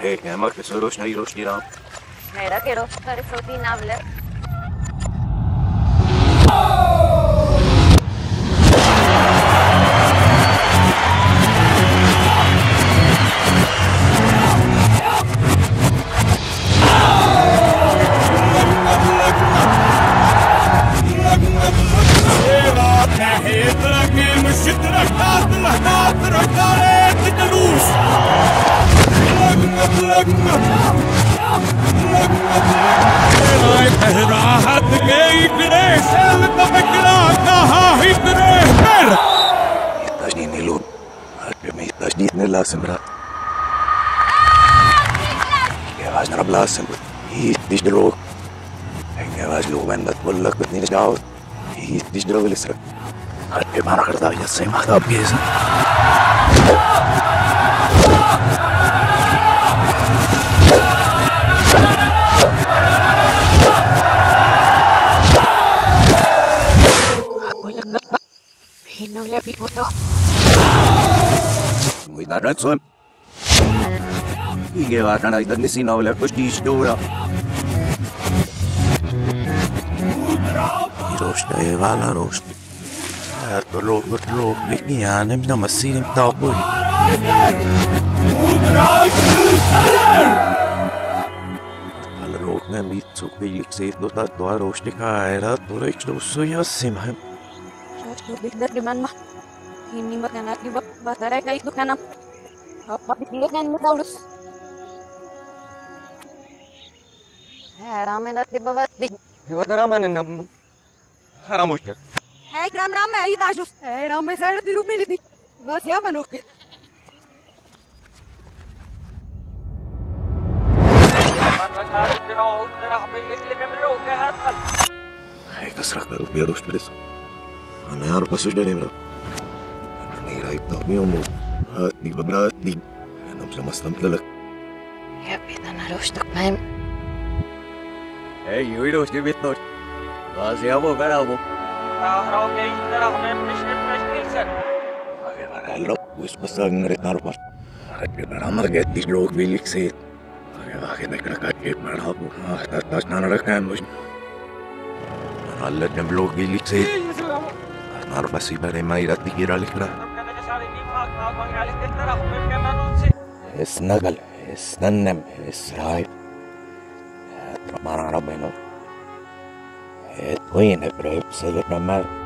ما كسروش نيروش نيرام. Mira, quiero estar inhabla. راحت گئی گریش تو بکلا کہا ہی گریش پر تجنين نلوم رمي تجنين نلاسم را جواز نرب لاسم هي تجدروك جواز لو من بتقول لك بتني نجاوز هي تجدروك لسه هل ما نقدر ده يصير مخطب بيزن No le pico todo. Cuidado, son. Y que va a ganar y si no le pues dura. Rosta e vala rosta. Lo يعني من مسير متابوي. على روك نميت سوق بيكسيد لو تدوار روشتك عائرات وريش لو سويا سمهم. Bigdar di mana? Ini makanan di batara kayak itu kan apa dipilih kan Taurus. Ramen di bawah di. What ramen nam? Haramush. Hey ram ayo tajus. Hey ramen saya di rumah ini. Bos siapa nuk? Hey kasrak baru biarus beres. أنا أعرف بس وش ده نمرة أنا رايب طعمي وموت هاتني ببراتني أنا مش لما استمت لك يا بيت أنا روش تقمن أي ويروش دي بيت نوش بس يا أبو برابو هلا وش بس أغنرت ناربار أنا ما رجعت تجروك بيلك سيد أنا أخي نكرك أكيد مرحبا تاش نانا ركان مش هلا نبلوك بيلك سيد أنا بس يبغى ما يرد يجير عليك را. اسنقل اسننم اسرايب. ما أنا ربنا. وين إبراهيم سيدنا مر.